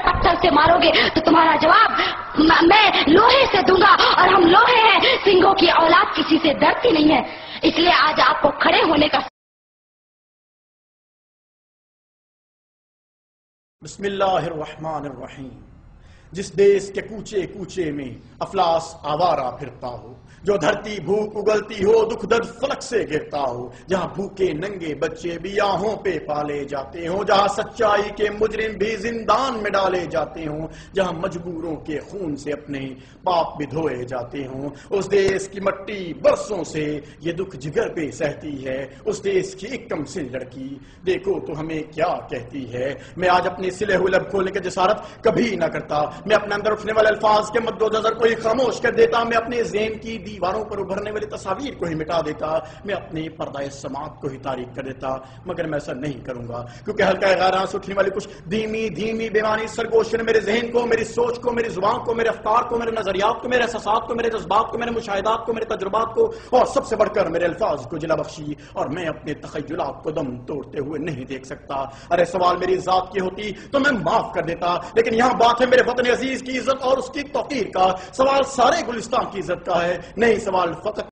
पत्थर से मारोगे तो तुम्हारा जवाब मैं लोहे से दूंगा, और हम लोहे हैं। सिंहों की औलाद किसी से डरती नहीं है, इसलिए आज आपको खड़े होने का। बिस्मिल्लाहिर्रहमानिर्रहीम। जिस देश के कूचे कूचे में अफलास आवारा फिरता हो, जो धरती भूख उगलती हो, दुख दर्द फलक से गिरता हो, जहां भूखे नंगे बच्चे भी आहों पे पाले जाते हों, जहां सच्चाई के मुजरिम भी जिंदान में डाले जाते हों, जहां मजबूरों के खून से अपने पाप भी धोए जाते हों, उस देश की मट्टी बरसों से ये दुख जिगर पे सहती है। उस देश की एक कमसिन लड़की देखो तो हमें क्या कहती है। मैं आज अपने सिले हुए लब खोलने की जसारत कभी ना करता, मैं अपने अंदर उठने वाले अल्फाज के मद्दोनजर को ही खामोश कर देता, मैं अपने ज़हन की दीवारों पर उभरने वाली तस्वीर को ही मिटा देता, मैं अपने पर्दाए समात को ही तारीक कर देता। मगर मैं ऐसा नहीं करूंगा, क्योंकि हल्का गैरां से उठने वाली कुछ धीमी धीमी बेमानी सरगोश ने मेरे जहन को, मेरी सोच को, मेरी जुबान को, मेरे अफ्कार को, मेरे नजरियात को, मेरे एहसासात को, मेरे जज्बात को, मेरे मुशाहिदात को, मेरे तजुर्बात को, और सबसे बढ़कर मेरे अल्फाज को जिला बख्शी, और मैं अपने तखय्युलात को दम तोड़ते हुए नहीं देख सकता। अरे सवाल मेरी जात की होती तो मैं माफ कर देता, लेकिन यहाँ बात है मेरे वतन अजीज की इज्जत और उसकी तौकीर का। सवाल सारे गुलिस्तान की इज्जत का है, नहीं सवाल फकत